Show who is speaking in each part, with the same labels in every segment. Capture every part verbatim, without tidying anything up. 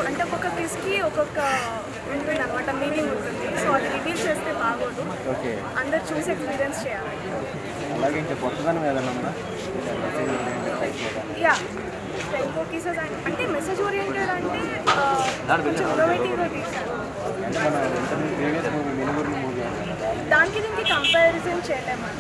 Speaker 1: Twenty-four అంటే ఒక్కొక్క కిస్కి ఒక్కొక్క ఉంటుంది అనమాట, మీనింగ్ ఉంటుంది. సో అది రివీల్ చేస్తే బాగోదు, అందరు చూసి ఎక్స్పీరియన్స్ చేయాలి. యా ట్వంటీ-ఫోర్ కిసెస్ అంటే మెసేజ్ ఓరియంటెడ్ అంటే కొంచెం ఇన్నోవేటివ్గా తీశారు. దానికి దీనికి కంపారిజన్ చేయలేమని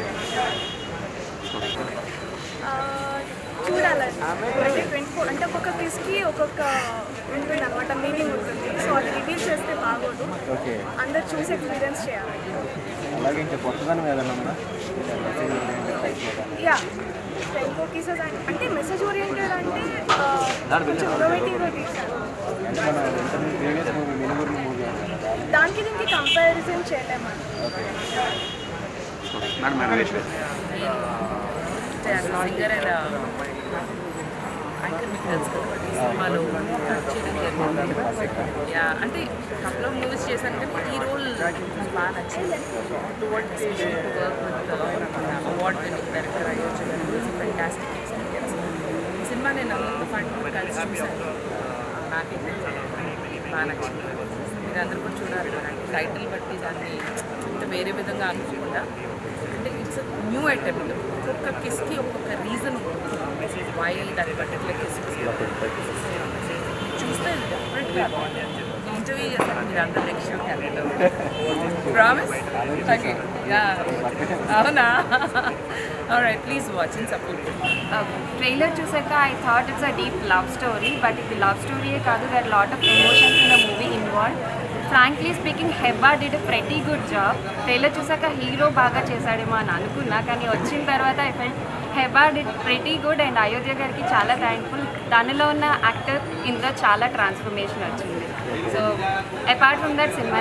Speaker 1: చూడాలండి. అంటే ట్వంటీ-ఫోర్ అంటే ఒక్కొక్క కిస్కి ఒక్కొక్క ఉంటుంది అనమాట, మీనింగ్ ఉంటుంది. సో అది రివీల్ చేస్తే బాగోదు, అందరు చూసి ఎక్స్పీరియన్స్ చేయాలి. యా ట్వంటీ-ఫోర్ కిసెస్ అంటే మెసేజ్ ఓరియంటెడ్ అంటే కొంచెం ఇన్నోవేటివ్గా తీశారు. దానికి దీనికి కంపారిజన్ చేయలేమని
Speaker 2: సింగర్ అండ్ యాంకర్ మీకు తెలుసు కదా ఈ సినిమాలో యా అంటే కపుల్ ఆఫ్ మూవీస్ చేశాను కానీ ఈ రోల్ బాగా నచ్చింది. Toward special to work with award winning director అయ్యొచ్చు, ఫెంటాస్టిక్ ఎక్స్పీరియన్స్. ఈ సినిమా నేను అందరితో పాటు కలిసి చూశాను, నాకైతే బాగా నచ్చింది. మీరు అందరూ కూడా చూడాలి. టైటిల్ బట్టి దాన్ని ఇంత వేరే విధంగా అనుకోకుండా అంటే ఇట్స్ న్యూ అటెంప్ట్. ఒక్కొక్క కిస్కి ఒక్కొక్క reason why that particular kiss చూస్తే డెఫినెట్గా ఇంటర్వ్యూ చేస్తాను. మీరు అందరూ next show character promise. Okay అవునా? Alright, please watch and support.
Speaker 3: Trailer చూసాక I thought it's a deep love story, but ఇది లవ్ స్టోరీయే కాదు, there lot of emotions in the movie involve. Frankly speaking Heba did a pretty good job. Trailer చూసాక hero బాగా చేశాడేమో అని అనుకున్నా, కానీ వచ్చిన తర్వాత I felt Heba did pretty good and Ayodhya గారికి చాలా థ్యాంక్ఫుల్. దానిలో ఉన్న యాక్టర్ ఇందులో చాలా ట్రాన్స్ఫర్మేషన్ వచ్చింది. So apart from that cinema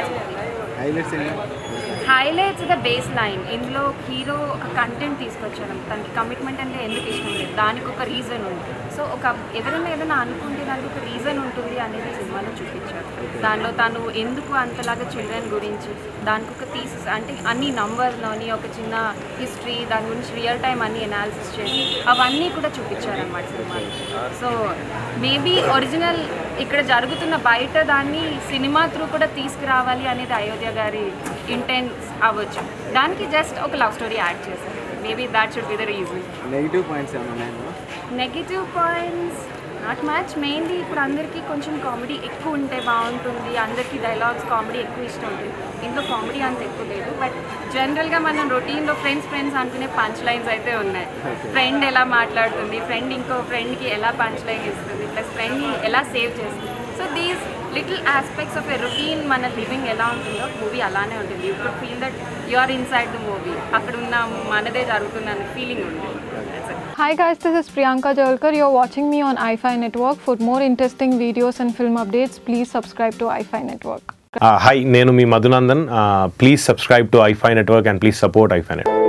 Speaker 3: highlights the base line. ఇందులో హీరో ఒక కంటెంట్ తీసుకొచ్చాడు, తనకి కమిట్మెంట్ అంటే ఎందుకు ఇష్టం లేదు, దానికి ఒక రీజన్ ఉంది. సో ఒక ఎవరైనా ఏదైనా అనుకుంటే దానికి ఒక రీజన్ ఉంటుంది అనేది సినిమాలో చూపించారు. దానిలో తను ఎందుకు అంతలాగా చిల్డ్రన్ గురించి దానికి ఒక థీసిస్ అంటే అన్ని నంబర్స్లోని ఒక చిన్న హిస్టరీ, దాని గురించి రియల్ టైం అన్ని ఎనాలిసిస్ చేసి అవన్నీ కూడా చూపించారన్నమాట సినిమాలో. సో మేబీ ఒరిజినల్ ఇక్కడ జరుగుతున్న బయట దాన్ని సినిమా త్రూ కూడా తీసుకురావాలి అనేది అయోధ్య గారి ఇంటెన్స్ అవ్వచ్చు. దానికి జస్ట్ ఒక లవ్ స్టోరీ యాడ్ చేశారు. Maybe that should be the reason.
Speaker 4: Negative points ఏమన్నా?
Speaker 3: Negative points not match. Mainly ఇప్పుడు అందరికీ కొంచెం కామెడీ ఎక్కువ ఉంటే బాగుంటుంది, అందరికీ డైలాగ్స్ కామెడీ ఎక్కువ ఇష్టం ఉంటుంది. ఇందులో కామెడీ అంత ఎక్కువ లేదు, బట్ జనరల్గా మనం రొటీన్లో ఫ్రెండ్స్ ఫ్రెండ్స్ అనుకునే పంచ్ లైన్స్ అయితే ఉన్నాయి. ఫ్రెండ్ ఎలా మాట్లాడుతుంది, ఫ్రెండ్ ఇంకో ఫ్రెండ్కి ఎలా పంచ్ లైన్ ఇస్తుంది, ప్లస్ ఫ్రెండ్ని ఎలా సేవ్ చేస్తుంది. So these little aspects of a routine మన లివింగ్ ఎలా ఉంటుందో మూవీ అలానే ఉంటుంది. You could feel that you are inside the movie, అక్కడ ఉన్న మనదే జరుగుతున్న ఫీలింగ్ ఉంటుంది.
Speaker 5: Hi guys, this is Priyanka Jalkar. You're watching me on i five Network. For more interesting videos and film updates, please subscribe to i five Network.
Speaker 6: Uh, hi, nenu mee Madhunandan. Uh, please subscribe to i five Network and please support i five Network.